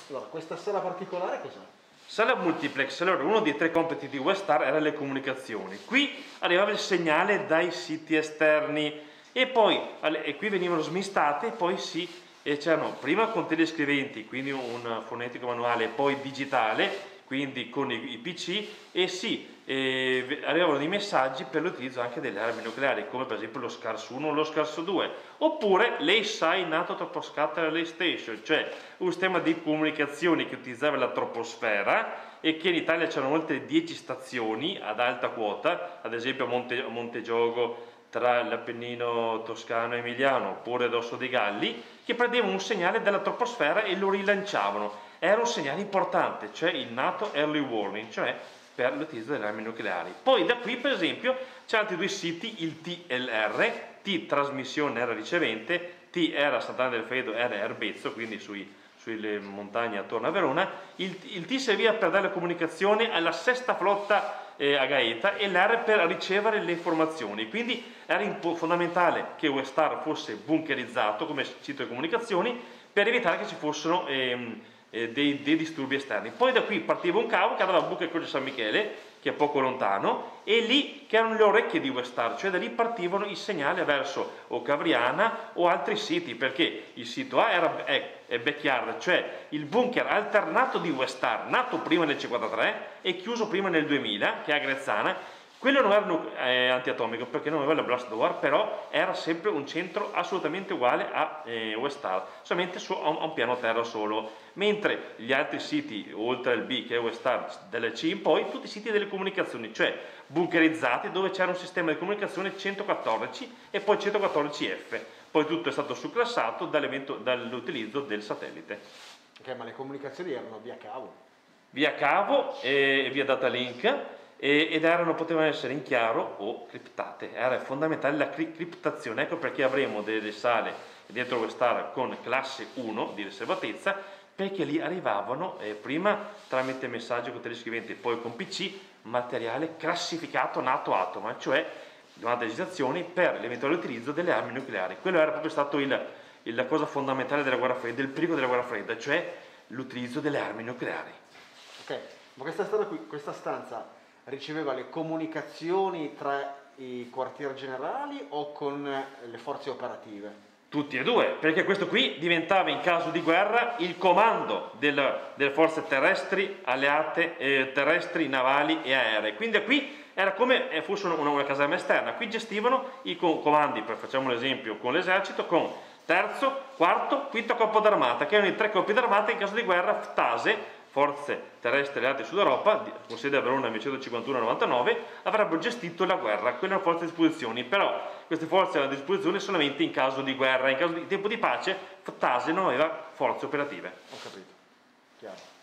Allora, questa sala particolare cos'è? Sala multiplex, allora uno dei 3 compiti di Westar era le comunicazioni. Qui arrivava il segnale dai siti esterni e poi qui venivano smistate e poi c'erano prima con telescriventi, quindi un fonetico manuale, poi digitale, quindi con i PC, e arrivavano dei messaggi per l'utilizzo anche delle armi nucleari, come per esempio lo SCARS 1 o lo SCARS 2, oppure l'EISAI NATO Troposcatter Relay Station, cioè un sistema di comunicazioni che utilizzava la troposfera e che in Italia c'erano oltre 10 stazioni ad alta quota, ad esempio a Montegiogo, tra l'Appennino toscano e emiliano, oppure ad Osso dei Galli, che prendevano un segnale dalla troposfera e lo rilanciavano. Era un segnale importante, cioè il NATO Early Warning, cioè per l'utilizzo delle armi nucleari. Poi da qui, per esempio, c'è altri 2 siti, il TLR, T trasmissione era ricevente, T era Sant'Anna del Freddo, R Erbezzo, quindi sulle montagne attorno a Verona. Il T serviva per dare la comunicazione alla 6ª flotta a Gaeta e l'R per ricevere le informazioni, quindi era fondamentale che Westar fosse bunkerizzato come sito di comunicazioni per evitare che ci fossero dei disturbi esterni. Poi da qui partiva un cavo che andava a Buca e Croce San Michele, che è poco lontano, e lì che erano le orecchie di Westar, cioè da lì partivano i segnali verso o Cavriana o altri siti, perché il sito A è Backyard, cioè il bunker alternato di Westar, nato prima nel 1953 e chiuso prima nel 2000, che è a Grezzana. Quello non era antiatomico perché non aveva la blast door, però era sempre un centro assolutamente uguale a Westar, solamente a un piano terra solo, mentre gli altri siti, oltre al B che è Westar, dalla C in poi, tutti i siti delle comunicazioni, cioè bunkerizzati, dove c'era un sistema di comunicazione 114 e poi 114F, poi tutto è stato surclassato dall'utilizzo del satellite. Ok, ma le comunicazioni erano via cavo? Via cavo e via datalink, ed potevano essere in chiaro o criptate. Era fondamentale la criptazione, ecco perché avremo delle sale dentro Westar con classe 1 di riservatezza, perché lì arrivavano prima tramite messaggio con telescriventi e poi con PC materiale classificato NATO Atoma, cioè durante le agitazioni per l'eventuale utilizzo delle armi nucleari. Quello era proprio stato la cosa fondamentale della guerra fredda, del pericolo della guerra fredda, cioè l'utilizzo delle armi nucleari. Ok, ma questa stanza riceveva le comunicazioni tra i quartier generali o con le forze operative? Tutti e due, perché questo qui diventava in caso di guerra il comando delle forze terrestri, alleate, terrestri, navali e aeree. Quindi qui era come fosse una caserma esterna. Qui gestivano i comandi, facciamo l'esempio con l'esercito, con terzo, quarto, quinto corpo d'armata, che erano i 3 corpi d'armata in caso di guerra. FTASE, forze terrestri alleate Sud Europa, con sede a Verona nel 1951-99, avrebbero gestito la guerra. Quelle erano forze a disposizione, però queste forze erano a disposizione solamente in caso di guerra. In caso di tempo di pace, FTASE non aveva forze operative. Ho capito, chiaro.